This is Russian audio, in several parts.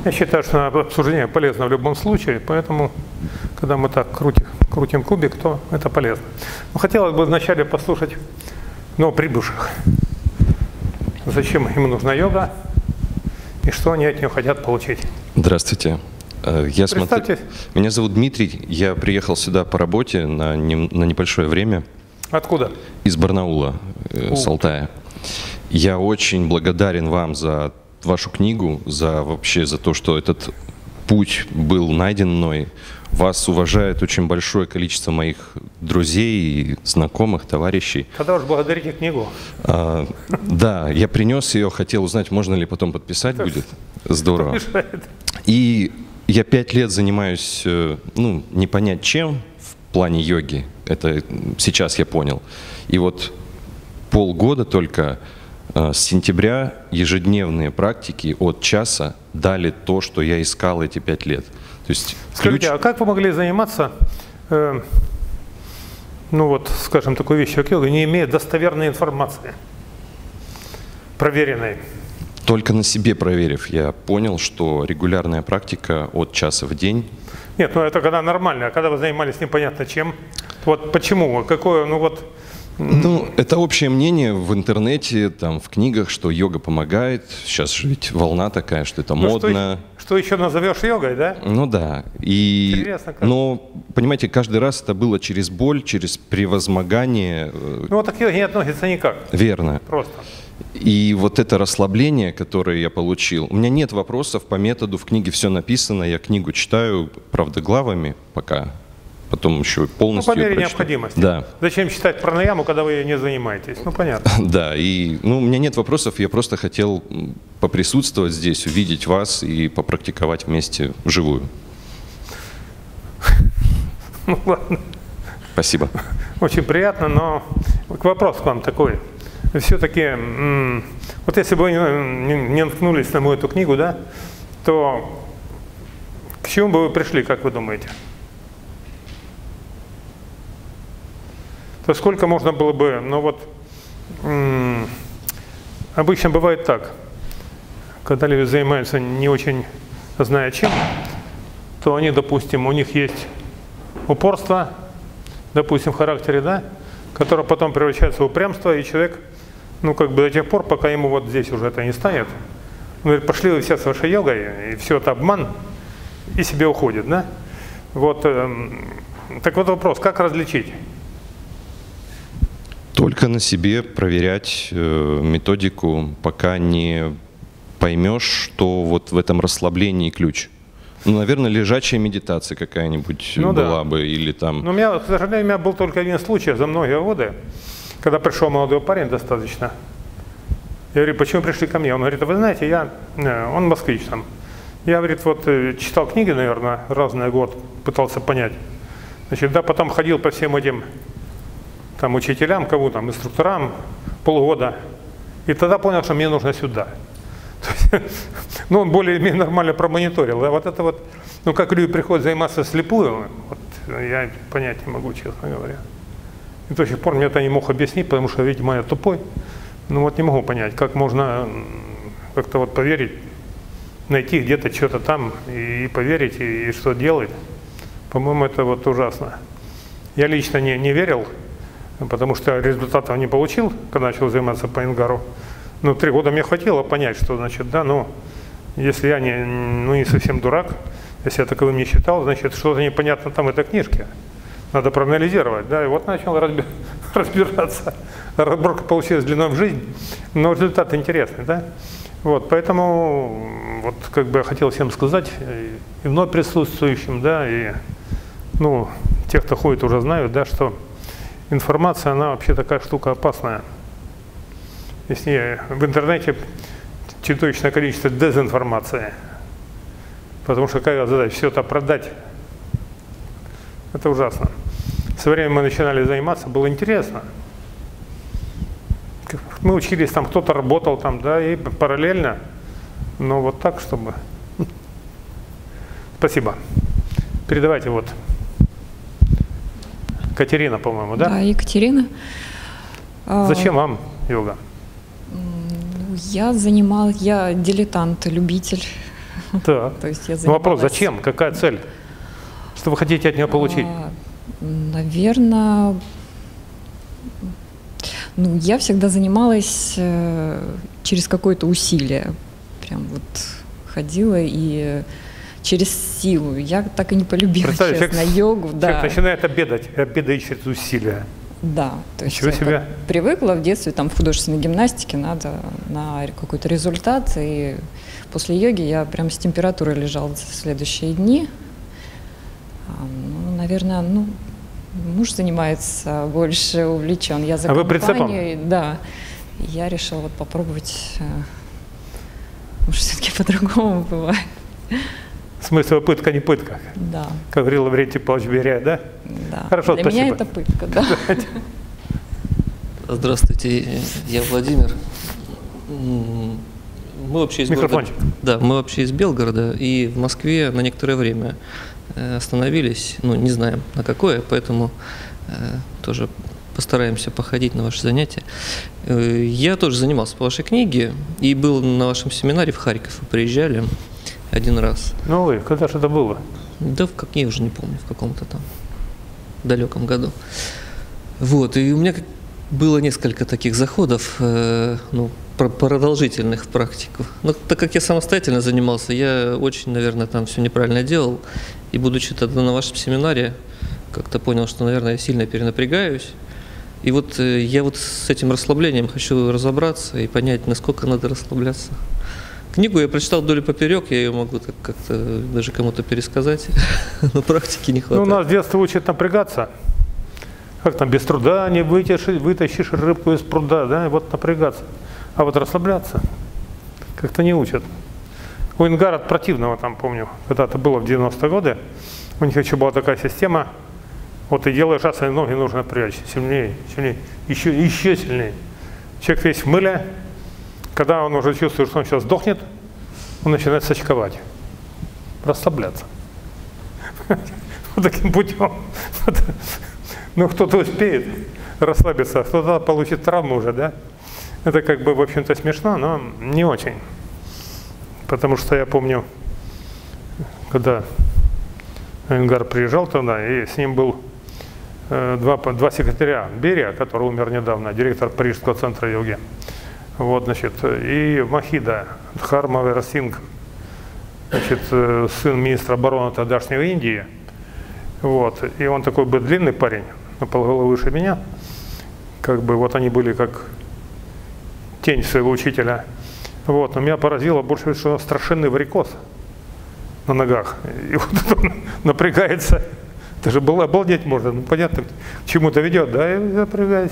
Я считаю, что обсуждение полезно в любом случае, поэтому, когда мы так крутим кубик, то это полезно. Но хотелось бы вначале послушать новоприбывших. Зачем им нужна йога и что они от нее хотят получить? Здравствуйте. Меня зовут Дмитрий. Я приехал сюда по работе на небольшое время. Откуда? Из Барнаула, с Алтая. Я очень благодарен вам за вашу книгу, за то, что этот путь был найден мной. Вас уважает очень большое количество моих друзей, знакомых, товарищей. Тогда уж благодарите книгу. Да, я принес ее, хотел узнать, можно ли потом подписать будет. Здорово. И я 5 лет занимаюсь, не понять чем, в плане йоги. Это сейчас я понял. И вот полгода только с сентября ежедневные практики от часа дали то, что я искал эти 5 лет. То есть скажите, а как вы могли заниматься, скажем, такой вещью, как йога, не имея достоверной информации, проверенной? Только на себе проверив, я понял, что регулярная практика от часа в день. Нет, это когда нормально, а когда вы занимались непонятно чем. Вот почему? Какое, это общее мнение в интернете, в книгах, что йога помогает. Сейчас же ведь волна такая, что это модно. Что еще назовешь йогой, да? Ну да. Интересно, как? Но, понимаете, каждый раз это было через боль, через превозмогание. Так к йоге не относится никак. Верно. Просто. И вот это расслабление, которое я получил, у меня нет вопросов по методу, в книге все написано, я книгу читаю, правда, главами пока. Потом еще полностью. По мере необходимости. Да. Зачем читать пранаяму, когда вы не занимаетесь? Понятно. Да, и у меня нет вопросов, я просто хотел поприсутствовать здесь, увидеть вас и попрактиковать вместе вживую. Ладно. Спасибо. Очень приятно, но вопрос к вам такой. Все-таки, вот если бы вы не наткнулись на мою эту книгу, да, то к чему бы вы пришли, как вы думаете? То сколько можно было бы, обычно бывает так, когда люди занимаются не очень зная чем, то они, допустим, у них есть упорство, допустим, в характере, да, которое потом превращается в упрямство, и человек, до тех пор, пока ему вот здесь уже это не станет, он говорит, пошли вы все с вашей йогой, и все это обман, и себе уходит, да? Так вот вопрос, как различить? Только на себе проверять методику, пока не поймешь, что вот в этом расслаблении ключ. Наверное, лежачая медитация какая-нибудь была бы, или там… к сожалению, у меня был только один случай за многие годы, когда пришел молодой парень достаточно. Я говорю, почему пришли ко мне? Он говорит, вы знаете, он москвич там. Я, говорит, читал книги, наверное, разные год, пытался понять. Потом ходил по всем этим учителям, инструкторам полгода. И тогда понял, что мне нужно сюда. Он более-менее нормально промониторил. А как люди приходят заниматься слепую, я понять не могу, честно говоря. И до сих пор мне это не мог объяснить, потому что, видимо, я тупой. Не могу понять, как можно как-то поверить, найти где-то что-то там и поверить, и что делать. По-моему, это ужасно. Я лично не верил, потому что результатов не получил, когда начал заниматься по Ингару. 3 года мне хватило понять, что значит, если я не совсем дурак, если я таковым не считал, значит, что-то непонятно там в этой книжке. Надо проанализировать, да, и начал разбираться. Разборка получилась длиной в жизнь, но результат интересный, да. Поэтому, я хотел всем сказать, и вновь присутствующим, да, и, тех, кто ходит, уже знают, да, что информация, она вообще такая штука опасная. Если в интернете чудовищное количество дезинформации, потому что какая задача все это продать, это ужасно. Со временем мы начинали заниматься, было интересно. Мы учились, кто-то работал да, и параллельно, но так, чтобы… Спасибо. Передавайте Катерина, по-моему, да? Да, Екатерина. Зачем вам йога? Я дилетант, любитель. Да. То есть я занималась... Вопрос, зачем? Какая цель? Что вы хотите от нее получить? Наверное, ну, я всегда занималась через какое-то усилие. Прям вот ходила и через силу. Я так и не полюбила, честно, йогу. Человек начинает обедать через усилия. Да, то есть я привыкла в детстве, там в художественной гимнастике надо на какой-то результат, и после йоги я прям с температурой лежала в следующие дни. Ну, наверное, муж занимается больше, увлечен. Я за компанией, да. Я решила вот попробовать, может, все-таки по-другому бывает. Смысл пытка не пытка. Да. Как говорил Лаврентий Павлович Берия, да? Да. Хорошо, для спасибо. меня это пытка, да. Здравствуйте, я Владимир. Мы вообще из Микрофончик. Белгорода. Да, мы вообще из Белгорода, и в Москве на некоторое время остановились, не знаем на какое, поэтому тоже постараемся походить на ваши занятия. Я тоже занимался по вашей книге и был на вашем семинаре в Харьков, вы приезжали один раз. Ну вы, когда же это было? Да, я уже не помню, в каком-то там далеком году. Вот, и у меня было несколько таких заходов, продолжительных в практику. Но так как я самостоятельно занимался, я очень, наверное, там все неправильно делал. И будучи тогда на вашем семинаре, как-то понял, что, наверное, я сильно перенапрягаюсь. И вот я вот с этим расслаблением хочу разобраться и понять, насколько надо расслабляться. Книгу я прочитал вдоль и поперек, я ее могу так как-то даже кому-то пересказать, но практики не хватает. Ну, нас с детства учат напрягаться. Как там, без труда не вытащишь рыбку из пруда, да, вот напрягаться. А вот расслабляться как-то не учат. У Ингара от противного, там, помню, когда-то было в 90-е годы, у них еще была такая система, вот ты делаешь раз, и ноги нужно напрячь, сильнее, еще сильнее. Человек весь в мыле, когда он уже чувствует, что он сейчас сдохнет, он начинает сочковать, расслабляться. Вот таким путем. Ну, кто-то успеет расслабиться, кто-то получит травму уже, да? Это как бы, в общем-то, смешно, но не очень. Потому что я помню, когда Ингар приезжал туда, и с ним был два секретаря. Берия, который умер недавно, директор Парижского центра йоги. Вот, значит, и Махида, Дхарма Верасинг, значит, сын министра обороны тогдашней Индии. Вот, и он такой был длинный парень, на полголовы выше меня. Как бы вот они были как тень своего учителя. Вот, но меня поразило больше, что страшенный варикоз на ногах. И вот он напрягается. Даже было обалдеть можно. Ну, понятно, к чему-то ведет, да, и напрягайся.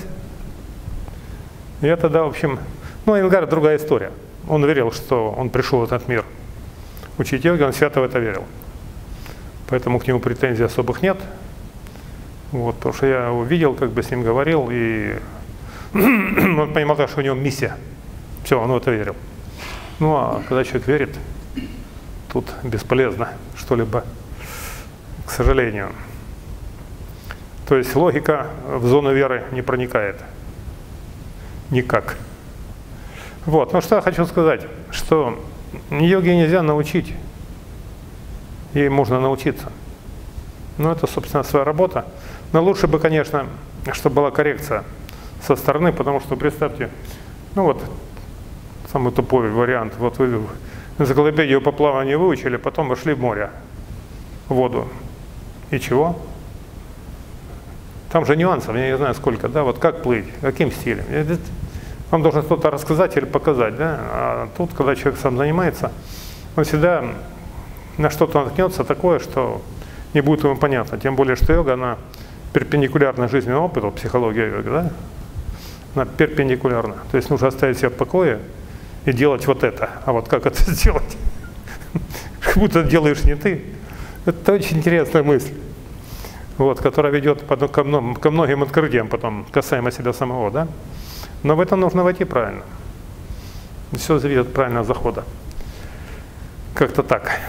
Я тогда, в общем, Ингар другая история. Он верил, что он пришел в этот мир учить йогу, он свято в это верил. Поэтому к нему претензий особых нет. Вот, потому что я его видел, как бы с ним говорил, и он понимал, что у него миссия. Все, он в это верил. Ну, а когда человек верит, тут бесполезно что-либо, к сожалению. То есть логика в зону веры не проникает. Никак. Вот, ну что я хочу сказать, что йоге нельзя научить, ей можно научиться. Ну, это, собственно, своя работа. Но лучше бы, конечно, чтобы была коррекция со стороны, потому что, представьте, ну вот, самый тупой вариант, вот вы энциклопедию по плаванию выучили, потом вошли в море, в воду. И чего? Там же нюансов, я не знаю сколько, да, вот как плыть, каким стилем. Вам должен кто-то рассказать или показать, да, а тут, когда человек сам занимается, он всегда на что-то наткнется такое, что не будет ему понятно. Тем более, что йога, она перпендикулярна жизненному опыту, психология йога, да? Она перпендикулярна. То есть нужно оставить себя в покое и делать вот это. А вот как это сделать? Как будто делаешь не ты. Это очень интересная мысль, вот, которая ведет ко многим открытиям потом, касаемо себя самого, да? Но в это нужно войти правильно. Все зависит от правильного захода. Как-то так.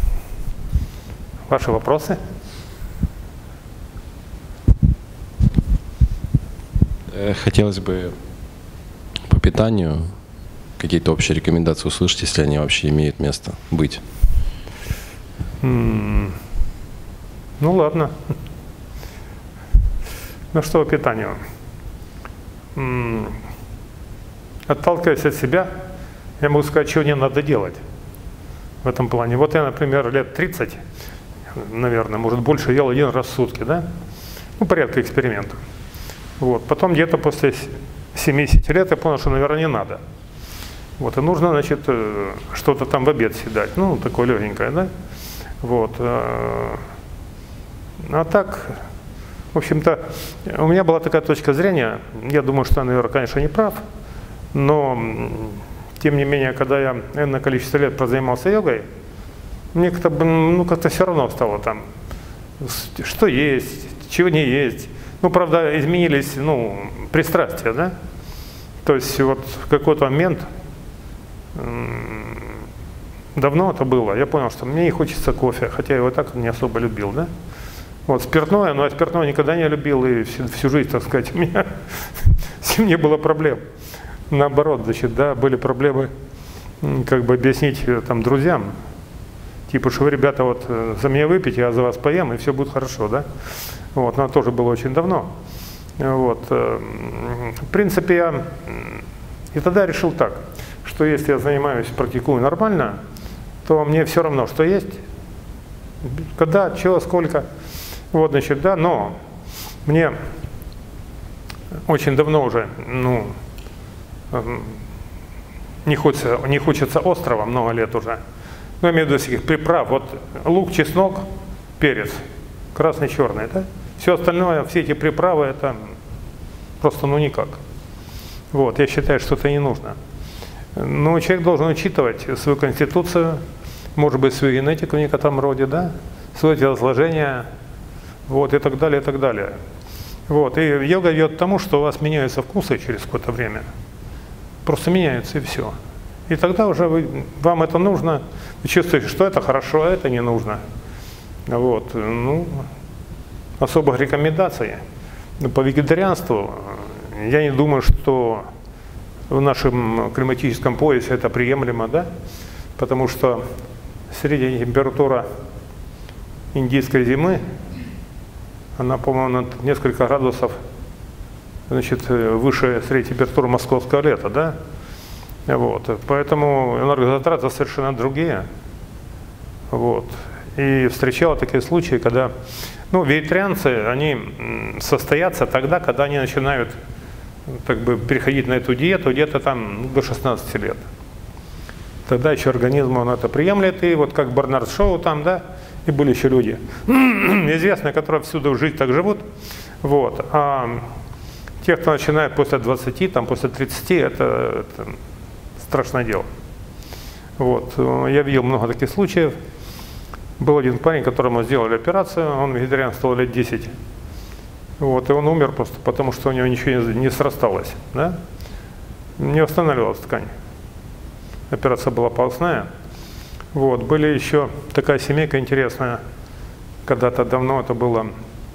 Ваши вопросы? Хотелось бы по питанию какие-то общие рекомендации услышать, если они вообще имеют место быть? Ну ладно. Ну что по питанию? Отталкиваясь от себя, я могу сказать, чего не надо делать в этом плане. Вот я, например, лет 30, наверное, может больше, ел 1 раз в сутки, да? Ну, порядка экспериментов. Вот. Потом где-то после 70 лет я понял, что, наверное, не надо. Вот. И нужно, значит, что-то там в обед съедать. Ну, такое легенькое, да? Вот. А так, в общем-то, у меня была такая точка зрения, я думаю, что я, наверное, конечно, не прав, но, тем не менее, когда я энное количество лет прозанимался йогой, мне как-то, ну, как-то все равно стало там, что есть, чего не есть. Ну, правда, изменились, ну, пристрастия, да? То есть вот в какой-то момент, давно это было, я понял, что мне не хочется кофе, хотя я его так не особо любил, да? Вот спиртное, но я спиртное никогда не любил, и всю жизнь, так сказать, у меня с ним не было проблем. Наоборот, значит, да, были проблемы, как бы объяснить там друзьям, типа, что вы, ребята, вот за меня выпейте, я за вас поем, и все будет хорошо, да? Вот, но это тоже было очень давно. Вот, в принципе, я и тогда решил так, что если я занимаюсь, практикую нормально, то мне все равно, что есть, когда, чего, сколько. Вот, значит, да, но мне очень давно уже, ну, не хочется острого, много лет уже. Но я имею в виду всяких приправ. Вот лук, чеснок, перец, красный, черный, да? Все остальное, все эти приправы, это просто, ну, никак. Вот, я считаю, что это не нужно. Но человек должен учитывать свою конституцию, может быть, свою генетику в некотором роде, да? Свое телосложение, вот, и так далее, и так далее. Вот, и йога ведет к тому, что у вас меняются вкусы через какое-то время. Просто меняются, и все. И тогда уже вам это нужно, вы чувствуете, что это хорошо, а это не нужно. Вот, ну, особых рекомендаций по вегетарианству я не думаю, что в нашем климатическом поясе это приемлемо, да? Потому что средняя температура индийской зимы, она, по-моему, на несколько градусов, значит, выше средней температуры московского лета, да? Вот. Поэтому энергозатраты совершенно другие. Вот. И встречал такие случаи, когда, ну, вегетарианцы, они состоятся тогда, когда они начинают, как бы, переходить на эту диету где-то там до 16 лет. Тогда еще организм, он это приемлет, и вот как Бернард Шоу там, да, и были еще люди известные, которые всюду жить так живут. Вот. А те, кто начинает после 20, там, после 30, это страшное дело. Вот. Я видел много таких случаев. Был один парень, которому сделали операцию, он вегетарианствовал лет 10. Вот, и он умер просто потому, что у него ничего не срасталось. Да? Не восстанавливалась ткань. Операция была полостная. Вот, были еще такая семейка интересная, когда-то давно это было,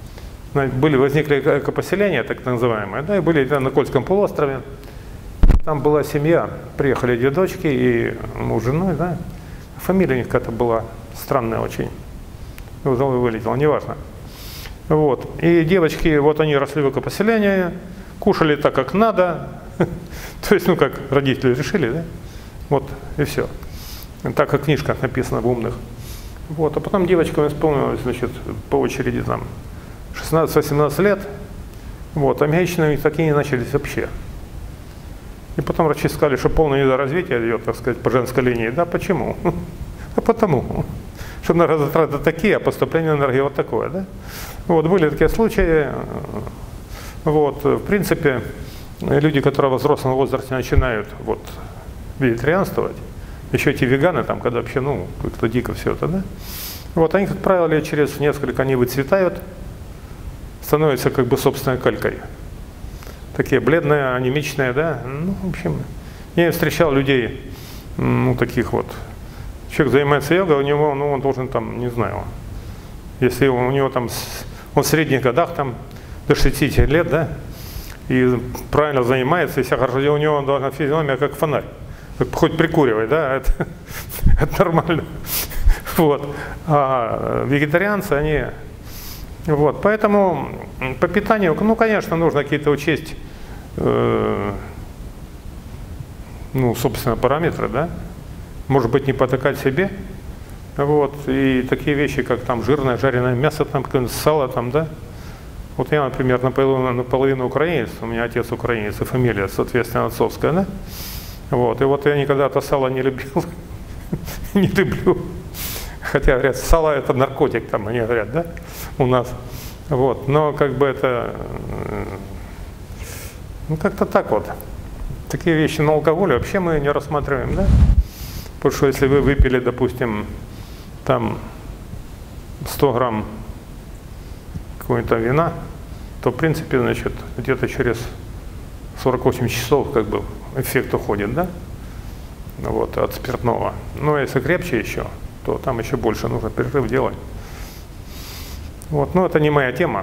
возникли экопоселения, так называемые, да, и были на Кольском полуострове. Там была семья, приехали 2 дочки и муж с женой, да. Фамилия у них какая-то была странная очень. Вылетела, неважно. Вот. И девочки, вот они росли в экопоселении, кушали так, как надо. То есть, ну, как родители решили, да? Вот, и все. Так, как в книжках написано, в умных. Вот. А потом девочкам исполнилось, значит, по очереди там 16-18 лет. Вот. А месячные такие не начались вообще. И потом врачи сказали, что полное недоразвитие идет, так сказать, по женской линии. Да, почему? А потому, что энергозатраты такие, а поступление энергии вот такое, да? Вот, были такие случаи. Вот, в принципе, люди, которые в взрослом возрасте начинают вот вегетарианствовать, еще эти веганы, там, когда вообще, ну, как-то дико все это, да? Вот, они, как правило, лет через несколько они выцветают, становятся как бы собственной калькой. Такие бледные, анемичные, да? Ну, в общем, я встречал людей, ну, таких вот. Человек занимается йогой, у него, ну, он должен там, не знаю, если у него там, он в средних годах, там, до 60 лет, да, и правильно занимается, и вся хорошо, у него должна физиономия как фонарь. хоть прикуривай, да, это нормально. Вот. А вегетарианцы, они... Вот, поэтому по питанию, ну, конечно, нужно какие-то учесть, ну, собственно, параметры, да. Может быть, не потакать себе. Вот, и такие вещи, как там жирное, жареное мясо, там, сало, там, да. Вот я, например, наполовину украинец, у меня отец украинец, и фамилия, соответственно, отцовская, да. Вот, и вот я никогда-то сало не любил, не люблю. Хотя, говорят, сало это наркотик, там они говорят, да, у нас. Вот, но как бы это, ну как-то так вот. Такие вещи на алкоголе вообще мы не рассматриваем, да. Потому что если вы выпили, допустим, там 100 грамм какого-то вина, то в принципе, значит, где-то через 48 часов как бы эффект уходит, да, вот, от спиртного. Но если крепче еще, то там еще больше нужно перерыв делать. Вот, но это не моя тема.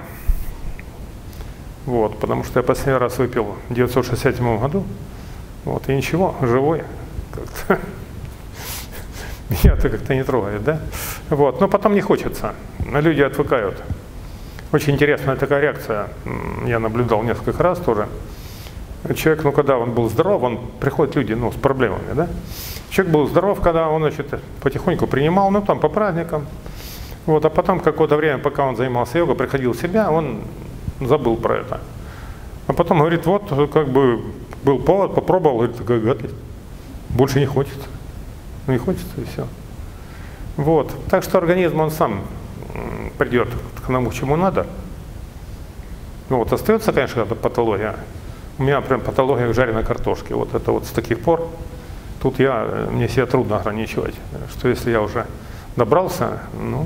Вот, потому что я последний раз выпил в 1967 году. Вот, и ничего, живой. Как-то. Меня это как-то не трогает, да? Вот, но потом не хочется. Люди отвыкают. Очень интересная такая реакция. Я наблюдал несколько раз тоже. Человек, ну, когда он был здоров, он приходят люди, ну, с проблемами, да? Человек был здоров, когда он, значит, потихоньку принимал, ну, там, по праздникам. Вот, а потом какое-то время, пока он занимался йогой, приходил в себя, он забыл про это. А потом говорит, вот, как бы, был повод, попробовал, говорит, такая гадость. Больше не хочется. Не хочется, и все. Вот. Так что организм, он сам придет к тому, к чему надо. Вот. Остается, конечно, эта патология. У меня прям патология жареной картошки. Вот это вот с таких пор. Тут мне себя трудно ограничивать. Что если я уже добрался, ну,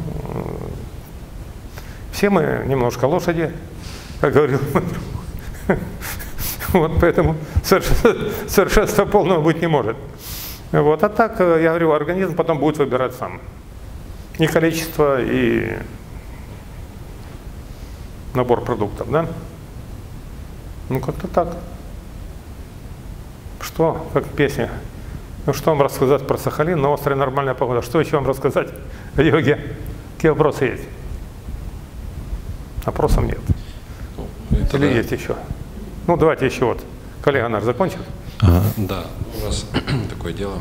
все мы немножко лошади, как говорил. Вот, поэтому совершенства полного быть не может. Вот, а так, я говорю, организм потом будет выбирать сам. И количество, и набор продуктов, да? Ну, как-то так. Что, как песня? Ну, что вам рассказать про Сахалин, на острове нормальная погода? Что еще вам рассказать о йоге? Какие вопросы есть? Вопросов нет. Это или да. Есть еще? Ну, давайте еще вот. Коллега наш закончит. Да, у вас такое дело.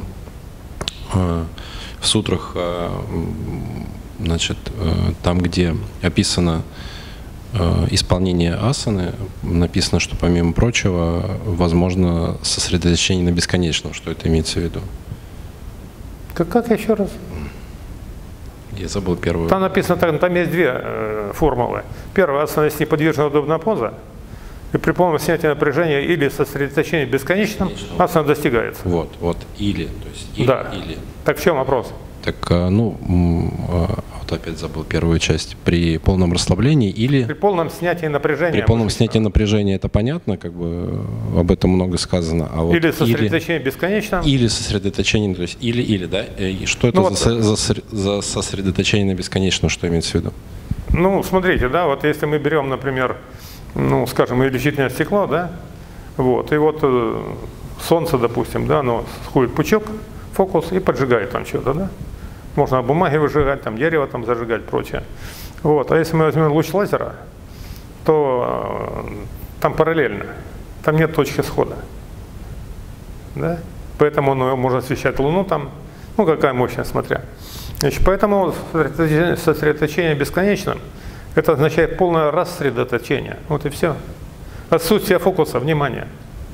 В сутрах, значит, там, где описано исполнение асаны, написано, что помимо прочего возможно сосредоточение на бесконечном. Что это имеется в виду? Как еще раз? Я забыл первую. Там написано, там есть две формулы. Первая — асана есть неподвижная удобная поза. И при полном снятии напряжения или сосредоточении бесконечном асана достигается. Вот, или, то есть или, да. Или. Так в чем вопрос? Так, ну, вот опять забыл первую часть. При полном расслаблении или... При полном снятии напряжения. При полном снятии напряжения это понятно, как бы об этом много сказано. А вот или сосредоточение бесконечном. Или сосредоточение, то есть или, да? И что это ну, за сосредоточение на бесконечном, что имеется в виду? Ну, смотрите, да, вот если мы берем, например, ну, скажем, увеличительное стекло, да, вот, и вот солнце, допустим, да, оно сходит пучок, фокус и поджигает там что-то, да. Можно бумаги выжигать, там дерево там зажигать, прочее. Вот, а если мы возьмем луч лазера, то там параллельно, там нет точки схода, да, поэтому он может освещать Луну там, ну, какая мощность, смотря. Значит, поэтому сосредоточение бесконечно. Это означает полное рассредоточение. Вот и все. Отсутствие фокуса, внимания.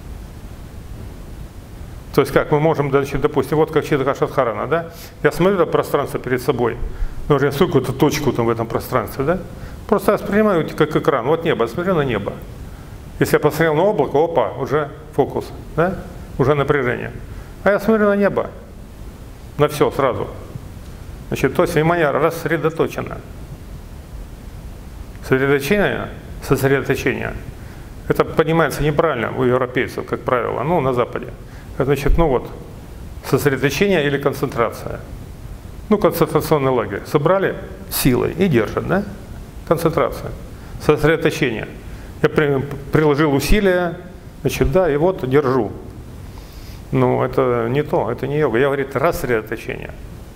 То есть как мы можем, допустим, вот как Читтакашадхарана, да? Я смотрю на пространство перед собой, но я сую какую-то точку там в этом пространстве, да? Просто воспринимаю как экран. Вот небо, я смотрю на небо. Если я посмотрел на облако, опа, уже фокус, да? Уже напряжение. А я смотрю на небо, на все сразу. Значит, то есть внимание рассредоточено. Сосредоточение. Это понимается неправильно у европейцев, как правило, ну, на Западе. Значит, ну вот, сосредоточение или концентрация. Ну, концентрационный лагерь. Собрали силой и держат, да? Концентрация. Сосредоточение. Я приложил усилия, значит, да, и вот держу. Ну, это не то, это не йога. Я говорю, рассредоточение.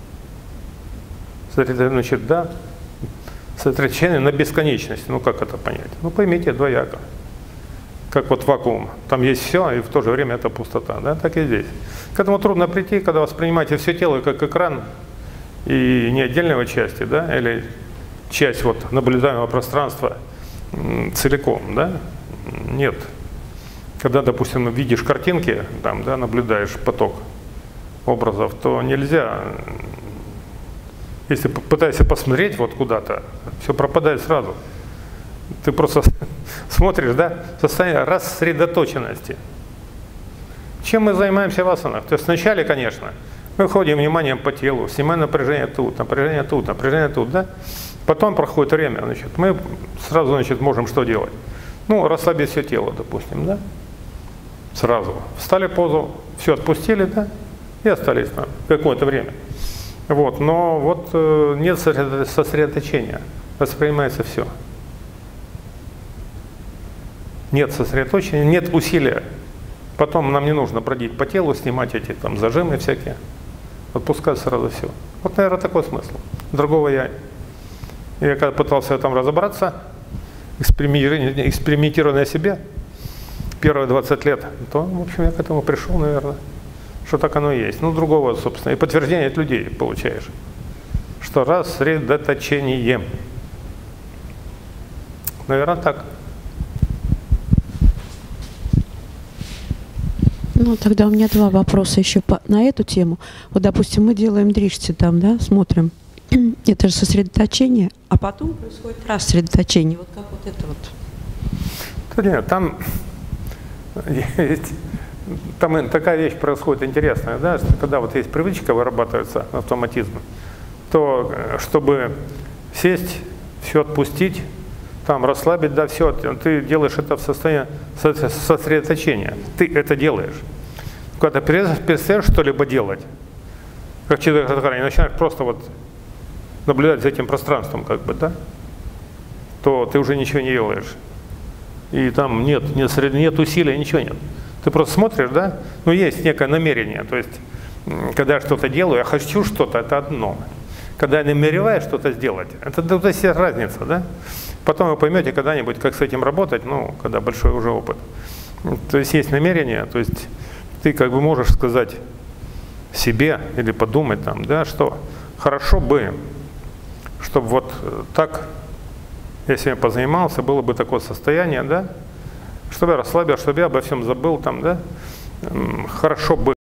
Значит, да, сосредоточение на бесконечности. Ну, как это понять? Ну, поймите, двояко. Как вот вакуум. Там есть все, и в то же время это пустота. Да? Так и здесь. К этому трудно прийти, когда воспринимаете все тело как экран, и не отдельной части, да, или часть вот наблюдаемого пространства целиком, да? Нет. Когда, допустим, видишь картинки, там, да, наблюдаешь поток образов, то нельзя, если пытаешься посмотреть вот куда-то, все пропадает сразу. Ты просто смотришь, да, состояние рассредоточенности. Чем мы занимаемся в асанах? То есть вначале, конечно, мы ходим вниманием по телу, снимаем напряжение тут, напряжение тут, напряжение тут, да? Потом проходит время, значит, мы сразу, значит, можем что делать? Ну, расслабить все тело, допустим, да? Сразу. Встали в позу, все отпустили, да? И остались там какое-то время. Вот, но вот нет сосредоточения, воспринимается все. Нет сосредоточения, нет усилия. Потом нам не нужно бродить по телу, снимать эти там зажимы всякие. Отпускать сразу все. Вот, наверное, такой смысл. Другого я когда пытался там разобраться, экспериментируя на себе первые 20 лет, то, в общем, я к этому пришел, наверное, что так оно и есть. Ну, другого, собственно, и подтверждение от людей получаешь, что рассредоточение. Наверное, так. Ну, тогда у меня два вопроса еще на эту тему. Вот, допустим, мы делаем дришти там, да, смотрим. Это же сосредоточение, а потом происходит рассредоточение. Вот как вот это вот? Да нет, там такая вещь происходит интересная, да, что когда вот есть привычка, вырабатывается автоматизм, то чтобы сесть, все отпустить, там расслабить, да, все, ты делаешь это в состоянии сосредоточения. Ты это делаешь. Когда ты перестаешь что-либо делать, как человек, начинаешь просто вот наблюдать за этим пространством, как бы, да, то ты уже ничего не делаешь. И там нет усилия, ничего нет. Ты просто смотришь, да, ну есть некое намерение. То есть, когда я что-то делаю, я хочу что-то, это одно. Когда я намереваюсь что-то сделать, это есть разница, да. Потом вы поймете когда-нибудь, как с этим работать, ну, когда большой уже опыт. То есть намерение, то есть ты как бы можешь сказать себе или подумать там, да, что хорошо бы, чтобы вот так, я сегодня позанимался, было бы такое состояние, да, чтобы я расслабил, чтобы я обо всем забыл там, да, хорошо бы